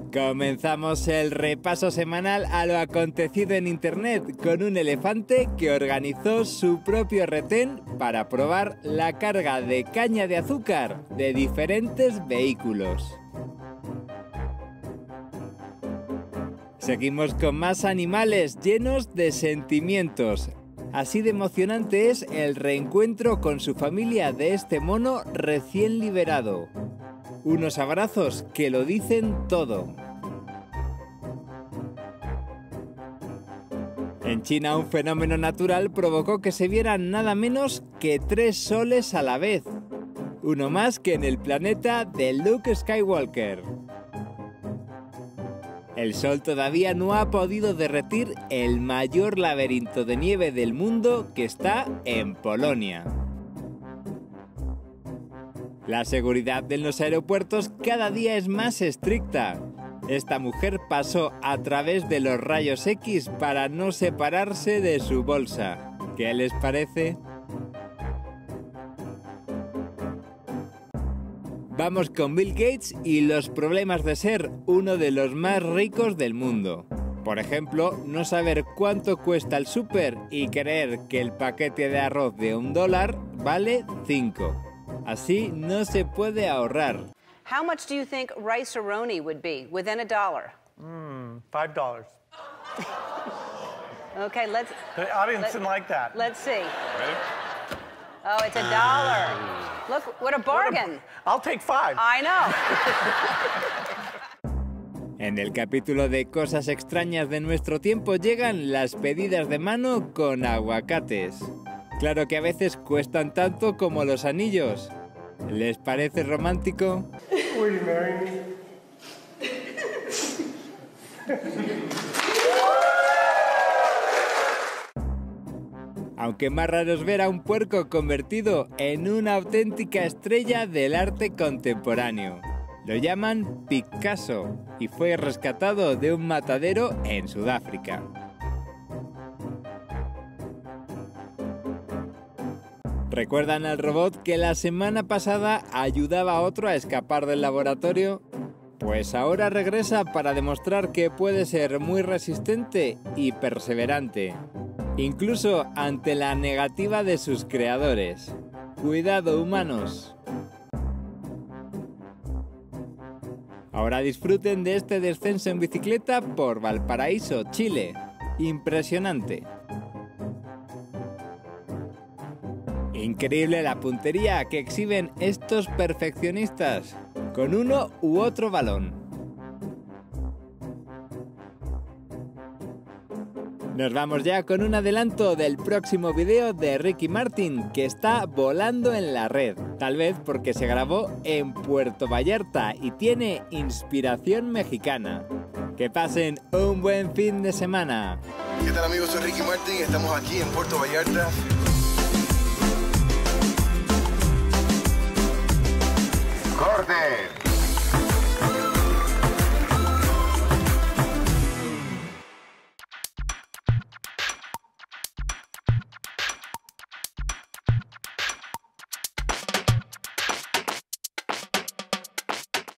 Comenzamos el repaso semanal a lo acontecido en internet con un elefante que organizó su propio retén para probar la carga de caña de azúcar de diferentes vehículos. Seguimos con más animales llenos de sentimientos. Así de emocionante es el reencuentro con su familia de este mono recién liberado. Unos abrazos que lo dicen todo. En China, un fenómeno natural provocó que se vieran nada menos que 3 soles a la vez. Uno más que en el planeta de Luke Skywalker. El sol todavía no ha podido derretir el mayor laberinto de nieve del mundo que está en Polonia. La seguridad en los aeropuertos cada día es más estricta. Esta mujer pasó a través de los rayos X para no separarse de su bolsa. ¿Qué les parece? Vamos con Bill Gates y los problemas de ser uno de los más ricos del mundo. Por ejemplo, no saber cuánto cuesta el súper y creer que el paquete de arroz de $1 vale 5. Así no se puede ahorrar. How much do you think rice-a-roni would be within $1? $5. Okay, let's... The audience didn't like that. Let's see. Ready? Oh, it's $1. Look, what a bargain. I'll take 5. I know. En el capítulo de cosas extrañas de nuestro tiempo llegan las pedidas de mano con aguacates. Claro que a veces cuestan tanto como los anillos. ¿Les parece romántico? Will you marry me? Aunque más raro es ver a un puerco convertido en una auténtica estrella del arte contemporáneo. Lo llaman Picasso y fue rescatado de un matadero en Sudáfrica. ¿Recuerdan al robot que la semana pasada ayudaba a otro a escapar del laboratorio? Pues ahora regresa para demostrar que puede ser muy resistente y perseverante, incluso ante la negativa de sus creadores. ¡Cuidado, humanos! Ahora disfruten de este descenso en bicicleta por Valparaíso, Chile. ¡Impresionante! Increíble la puntería que exhiben estos perfeccionistas, con uno u otro balón. Nos vamos ya con un adelanto del próximo video de Ricky Martin, que está volando en la red, tal vez porque se grabó en Puerto Vallarta y tiene inspiración mexicana. Que pasen un buen fin de semana. ¿Qué tal, amigos? Soy Ricky Martin y estamos aquí en Puerto Vallarta. ¡Corte!